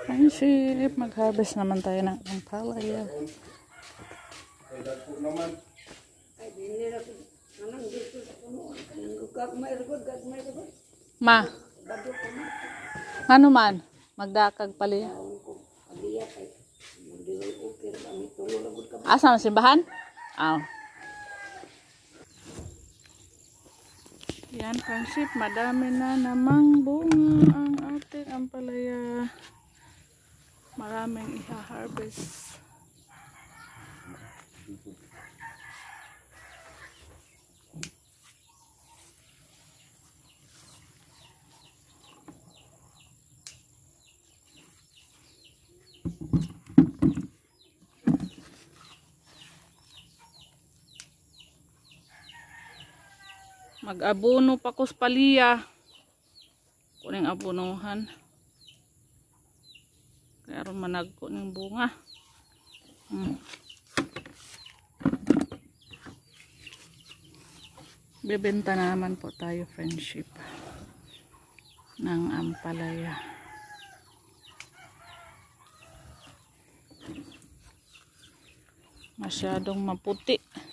Friendship, mag-harvest naman tayo ng ampalaya. Ma, ano man, magdakag paliya. Asa ang simbahan? Yan, friendship, madami na namang bunga ang ating ampalaya. Maraming i-harvest. Mag-abono pa ko sa paliya. Kuning abonuhan. Kaya ron managko ng bunga. Bebenta naman po tayo, friendship, ng ampalaya. Masyadong maputi.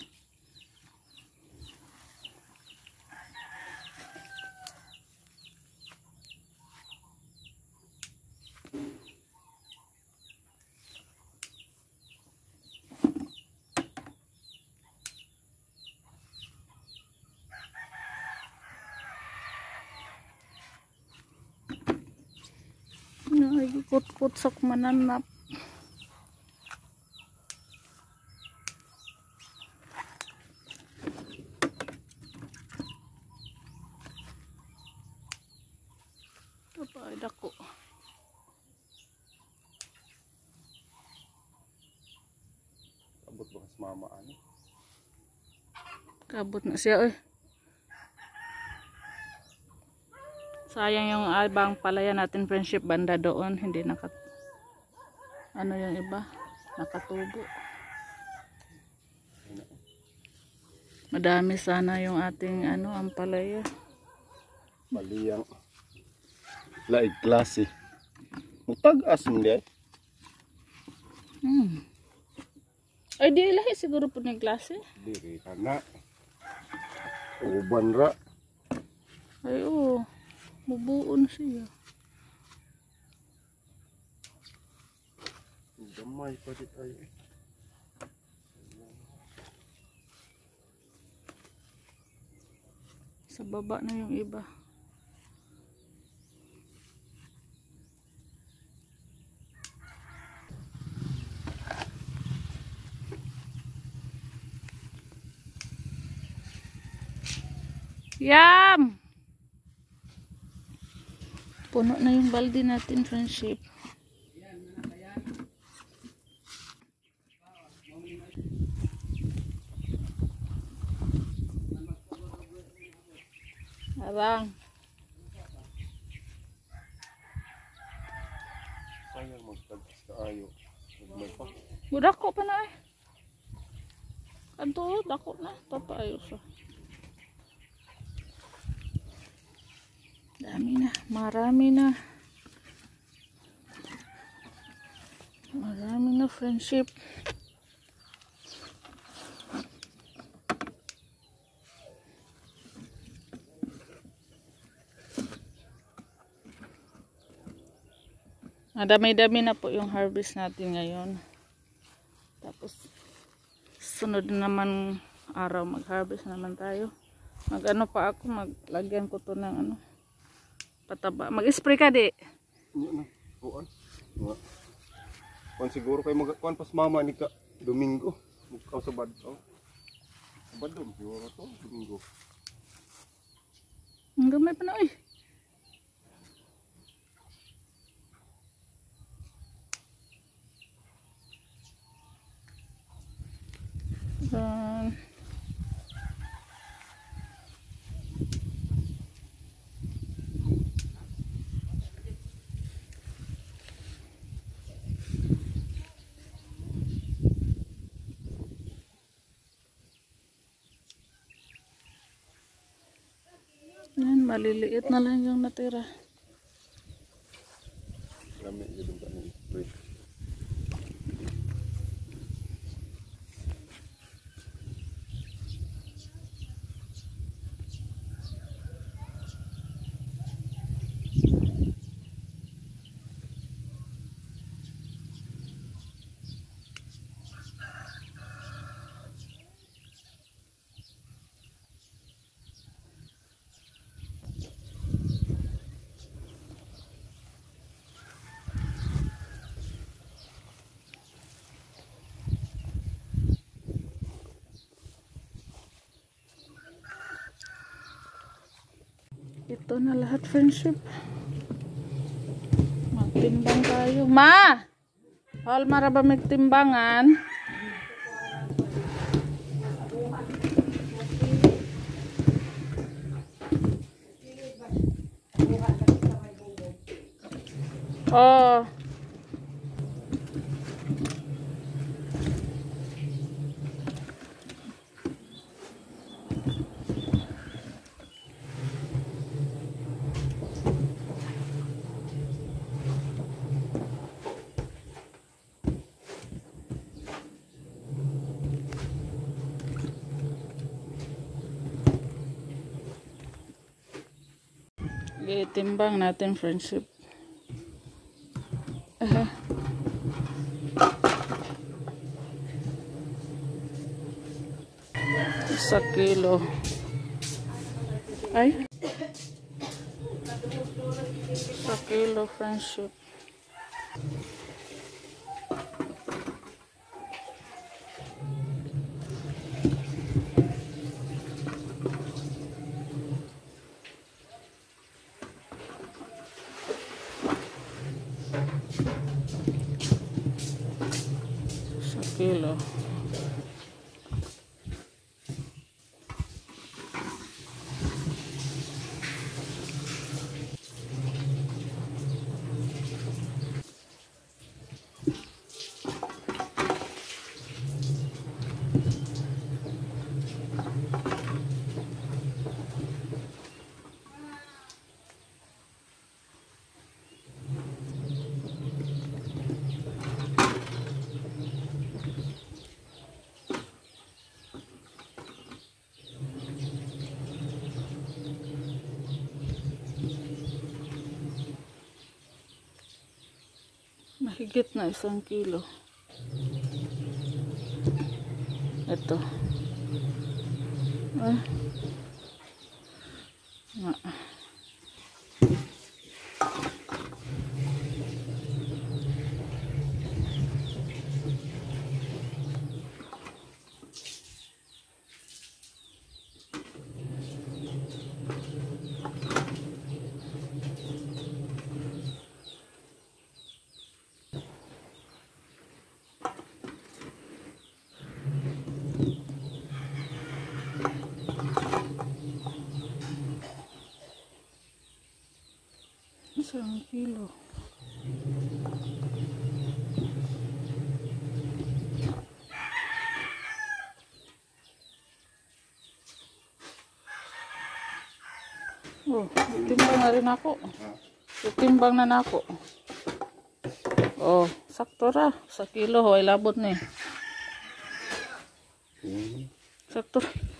Ikot-kot sa mananap. Ito ay dako. Kabot ba kas mama ano? Kabot na siya, Sayang yung albang palaya natin, friendship, banda doon. Hindi ano yung iba? Nakatubo. Madami sana yung ating ampalaya. Paliyang laig klase. Mutag-as mo di ay? Ay, di lahi siguro po ng klase. Diri ka na. Uban ra. Ay, mabuon siya. Gamay pa di tayo. Sa baba na yung iba. Yam! Puno na yung balde natin, friendship. Arang. Sayang magtagis ka ayo. May pa. Dako pa na Kanto, dako na. Tapaayos Dami na. Marami na. Marami na, friendship. Madami-dami na po yung harvest natin ngayon. Tapos sunod naman araw mag-harvest naman tayo. Pa ako, maglagyan ko to ng pataba. Mag-spray ka di. Yan na. Kuan. Kuan siguro kay kuan pas mama ni ka Domingo. Mukaw sa badto. Badom siguro to Domingo. Ang gamay pa na Yan, maliliit na lang yung natira. Gamit yun kami. Ito na lahat, friendship. Magtimbang tayo. Ma! Hal maraba magtimbangan. Oh. Timbang natin, friendship. Sa kilo. Ay. Sa kilo, friendship. Kilo. Mahigit na 1 kilo. Ito. Ah. Isang kilo. Oh, timbang na rin ako. Timbang na ako. Oh, sakto ra. Sa kilo, hoy labot ni. Sakto.